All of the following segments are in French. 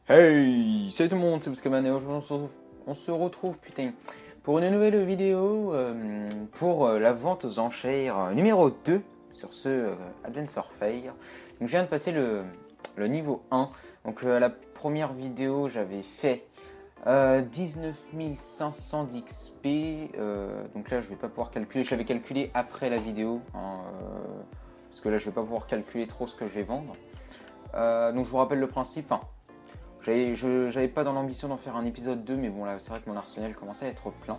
Hey, salut tout le monde, c'est Bouskaman et aujourd'hui on se retrouve putain pour une nouvelle vidéo pour la vente aux enchères numéro 2 sur ce Advance Warfare. Donc je viens de passer le niveau 1. Donc la première vidéo j'avais fait 19 500 d'XP. Donc là je vais pas pouvoir calculer, je l'avais calculé après la vidéo hein, parce que là je vais pas pouvoir calculer trop ce que je vais vendre. Donc je vous rappelle le principe. Enfin, j'avais pas dans l'ambition d'en faire un épisode 2, mais bon là c'est vrai que mon arsenal commençait à être plein.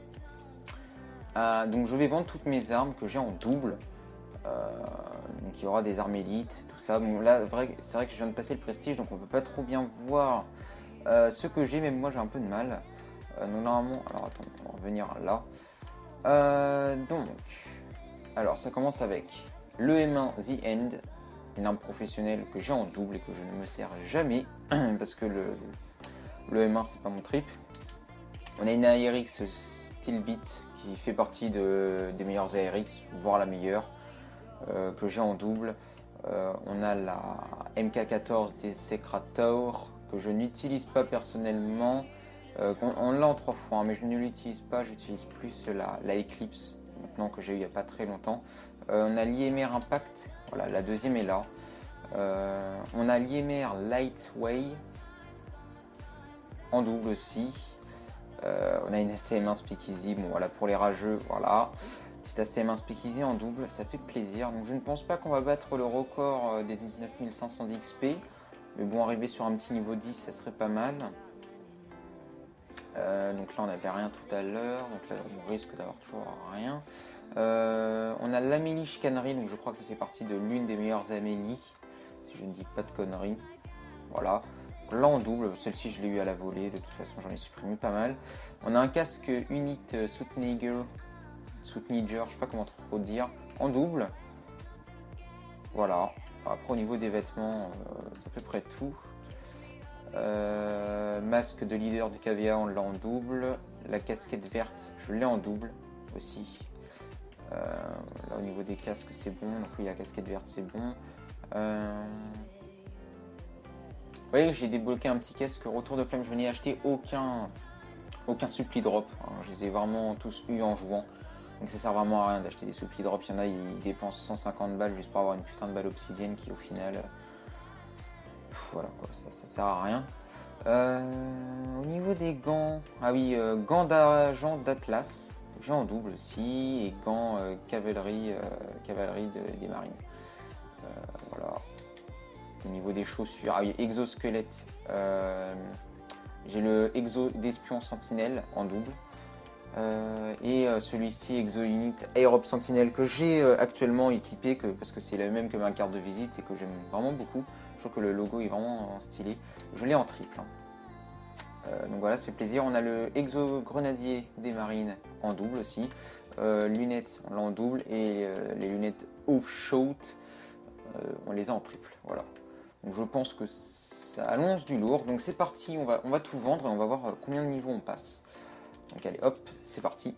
Donc je vais vendre toutes mes armes que j'ai en double. Donc il y aura des armes élites, tout ça. Bon là c'est vrai que je viens de passer le prestige, donc on peut pas trop bien voir ce que j'ai, même moi j'ai un peu de mal. Donc normalement, alors attends, on va revenir là. Donc, alors ça commence avec le M1 The End. Une arme professionnelle que j'ai en double et que je ne me sers jamais parce que le M1 c'est pas mon trip. On a une ARX Steelbeat qui fait partie des meilleures ARX, voire la meilleure, que j'ai en double. On a la MK14 Desecrator que je n'utilise pas personnellement. On l'a en 3 fois, hein, mais je ne l'utilise pas, j'utilise plus la Eclipse maintenant que j'ai eu il n'y a pas très longtemps. On a l'IMR Impact, voilà, la deuxième est là. On a l'IMR Lightway en double aussi. On a une ACM1 Speakeasy, bon voilà pour les rageux, voilà. Petite ACM1 Speakeasy en double, ça fait plaisir. Donc je ne pense pas qu'on va battre le record des 19 500 d'XP. Mais bon, arriver sur un petit niveau 10, ça serait pas mal. Donc là on n'avait rien tout à l'heure, donc là on risque d'avoir toujours rien. On a l'Amélie Chicanerie, donc je crois que ça fait partie de l'une des meilleures Amélie, si je ne dis pas de conneries. Voilà. Là en double, celle-ci je l'ai eu à la volée, de toute façon j'en ai supprimé pas mal. On a un casque Unit Soutniger, je sais pas comment trop dire, en double. Voilà. Après au niveau des vêtements, c'est à peu près tout. Masque de leader du KVA, on l'a en double. La casquette verte, je l'ai en double aussi. Là au niveau des casques c'est bon, donc oui la casquette verte c'est bon. Vous voyez que j'ai débloqué un petit casque Retour de Flamme, je n'ai acheté aucun suppli drop, hein. Je les ai vraiment tous eu en jouant. Donc ça sert vraiment à rien d'acheter des suppli drop, il y en a ils dépensent 150 balles juste pour avoir une putain de balle obsidienne qui au final... voilà quoi, ça sert à rien. Au niveau des gants, ah oui, gants d'agent d'Atlas, j'ai en double aussi, et gants cavalerie des marines. Voilà. Au niveau des chaussures, ah oui, exosquelette, j'ai le exo d'espion sentinelle en double. Et celui-ci Exo Unit Aerobe Sentinelle que j'ai actuellement équipé parce que c'est le même que ma carte de visite et que j'aime vraiment beaucoup. Je trouve que le logo est vraiment stylé. Je l'ai en triple. Donc voilà, ça fait plaisir. On a le Exo Grenadier des Marines en double aussi. Lunettes, on l'a en double. Et les lunettes Off-Shot, on les a en triple. Voilà. Donc je pense que ça annonce du lourd. Donc c'est parti, on va tout vendre et on va voir combien de niveaux on passe. Donc allez hop, c'est parti.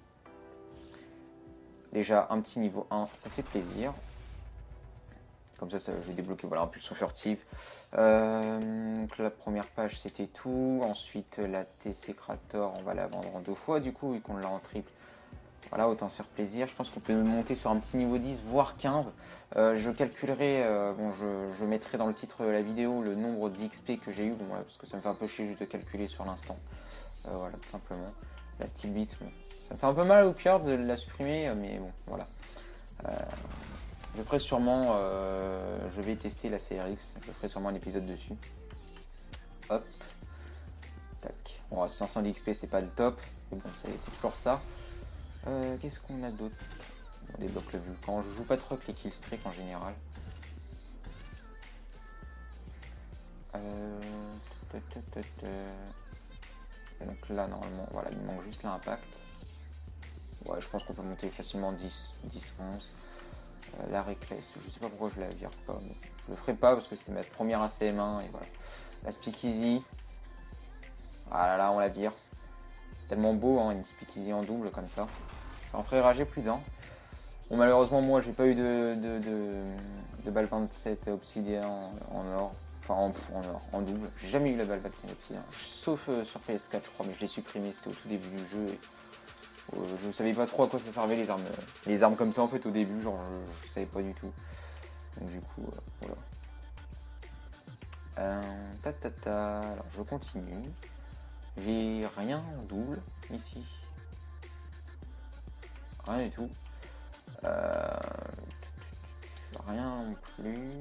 Déjà un petit niveau 1, ça fait plaisir. Comme ça je vais débloquer voilà, impulsion furtive. Donc la première page c'était tout. Ensuite la Desecrator, on va la vendre en 2 fois du coup vu qu'on l'a en triple. Voilà, autant se faire plaisir. Je pense qu'on peut monter sur un petit niveau 10, voire 15. Je calculerai, bon, je mettrai dans le titre de la vidéo le nombre d'XP que j'ai eu. Bon, voilà, parce que ça me fait un peu chier juste de calculer sur l'instant. Voilà, tout simplement. La Steelbeat, ça me fait un peu mal au cœur de la supprimer, mais bon, voilà. Je ferai sûrement, je vais tester la CRX, je ferai sûrement un épisode dessus. Hop, tac. Bon, 500 d'XP, c'est pas le top, mais bon, c'est toujours ça. Qu'est-ce qu'on a d'autre? On débloque le Vulcan. Je joue pas trop avec les killstreaks en général. Et donc là normalement voilà il manque juste l'impact. Ouais, je pense qu'on peut monter facilement 10, 11. La Reckless, je sais pas pourquoi je la vire pas, mais je le ferai pas parce que c'est ma première ACM1 et voilà. La Speakeasy, ah là là on la vire. C'est tellement beau hein, une Speakeasy en double comme ça. Ça en ferait rager plus d'un. Bon malheureusement moi j'ai pas eu de balle 27 obsidienne en or. Enfin en double. J'ai jamais eu la balle Vatsénopi, hein. Sauf sur PS4 je crois, mais je l'ai supprimé, c'était au tout début du jeu. Et, je savais pas trop à quoi ça servait les armes comme ça en fait au début, genre je savais pas du tout. Donc du coup, voilà. Alors je continue. J'ai rien en double ici. Rien du tout. Rien non plus.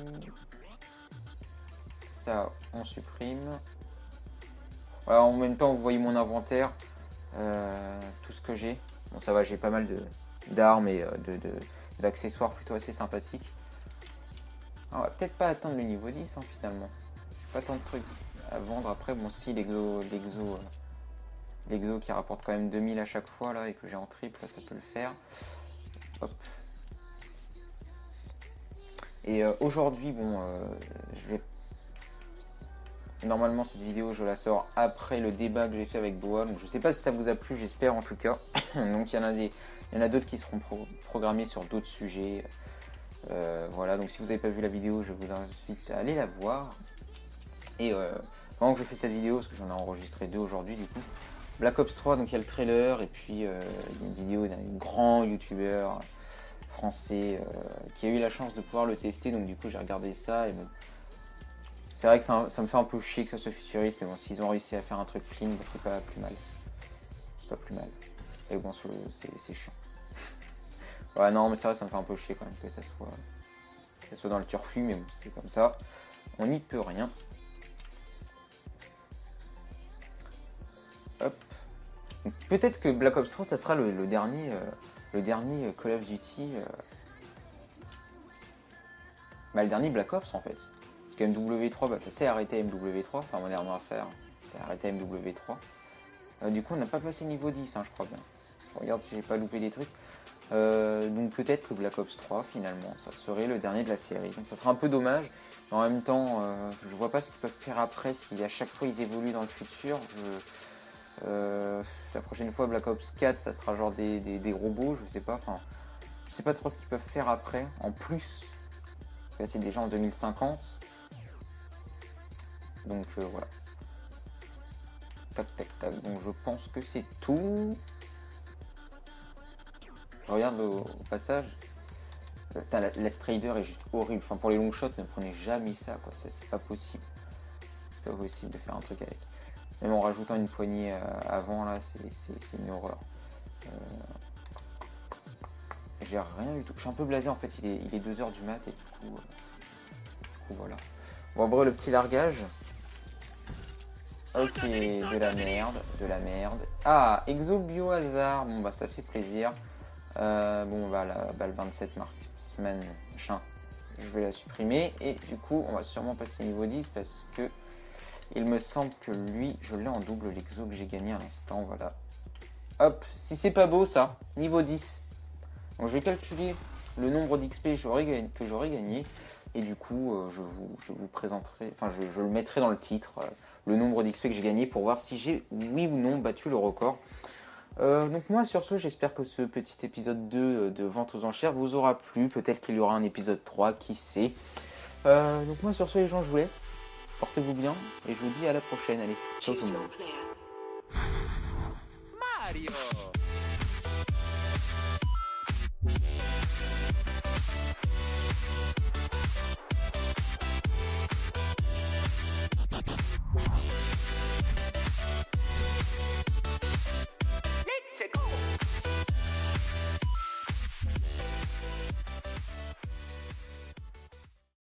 Ça, on supprime. Voilà, en même temps, vous voyez mon inventaire. Tout ce que j'ai. Bon, ça va, j'ai pas mal d'armes et d'accessoires plutôt assez sympathiques. On va peut-être pas atteindre le niveau 10 hein, finalement. J'ai pas tant de trucs à vendre après. Bon, si l'exo qui rapporte quand même 2000 à chaque fois là et que j'ai en triple, ça peut le faire. Hop. Et aujourd'hui, bon, je vais. Normalement, cette vidéo, je la sors après le débat que j'ai fait avec Boa. Donc, je sais pas si ça vous a plu, j'espère en tout cas. Donc, il y en a d'autres qui seront programmés sur d'autres sujets. Voilà, donc si vous n'avez pas vu la vidéo, je vous invite à aller la voir. Et pendant que je fais cette vidéo, parce que j'en ai enregistré 2 aujourd'hui du coup, Black Ops 3, donc il y a le trailer et puis il y a une vidéo d'un grand youtubeur français qui a eu la chance de pouvoir le tester, donc du coup j'ai regardé ça et bon, c'est vrai que ça me fait un peu chier que ça soit futuriste, mais bon, s'ils ont réussi à faire un truc clean, bah, c'est pas plus mal. C'est pas plus mal. Et bon, c'est chiant. Ouais, non, mais c'est vrai, ça me fait un peu chier quand même que ça soit dans le turfu, mais bon, c'est comme ça. On n'y peut rien. Hop. Peut-être que Black Ops 3, ça sera le dernier Call of Duty. Bah, le dernier Black Ops en fait. Parce que MW3, bah, ça s'est arrêté MW3. Enfin, Modern Warfare, c'est arrêté MW3. Du coup, on n'a pas passé niveau 10, hein, je crois bien. Je regarde si j'ai pas loupé des trucs. Donc peut-être que Black Ops 3 finalement ça serait le dernier de la série, donc ça sera un peu dommage, mais en même temps je vois pas ce qu'ils peuvent faire après si à chaque fois ils évoluent dans le futur. La prochaine fois Black Ops 4 ça sera genre des robots, je sais pas, enfin je sais pas trop ce qu'ils peuvent faire après en plus, parce que là c'est déjà en 2050, donc voilà. Tac tac tac, donc je pense que c'est tout. Je regarde au passage. La Strider est juste horrible. Enfin, pour les long shots, ne prenez jamais ça, quoi. C'est pas possible. C'est pas possible de faire un truc avec. Même en rajoutant une poignée avant, là, c'est une horreur. J'ai rien du tout. Je suis un peu blasé, en fait. Il est 2h du mat et du coup, voilà. Bon, en vrai, le petit largage. Ok, de la merde. Ah, Exo Biohazard. Bon, bah, ça fait plaisir. Bon bah la balle 27 marksman machin, je vais la supprimer et du coup on va sûrement passer niveau 10 parce que il me semble que lui je l'ai en double, l'exo que j'ai gagné à l'instant. Voilà, hop, si c'est pas beau ça, niveau 10. Donc je vais calculer le nombre d'XP que j'aurais gagné et du coup je vous présenterai, enfin je le mettrai dans le titre, le nombre d'XP que j'ai gagné pour voir si j'ai oui ou non battu le record. Donc moi sur ce, j'espère que ce petit épisode 2 de vente aux enchères vous aura plu. Peut-être qu'il y aura un épisode 3, qui sait. Donc moi sur ce les gens, je vous laisse. Portez-vous bien et je vous dis à la prochaine. Allez, ciao tout le monde. Mario.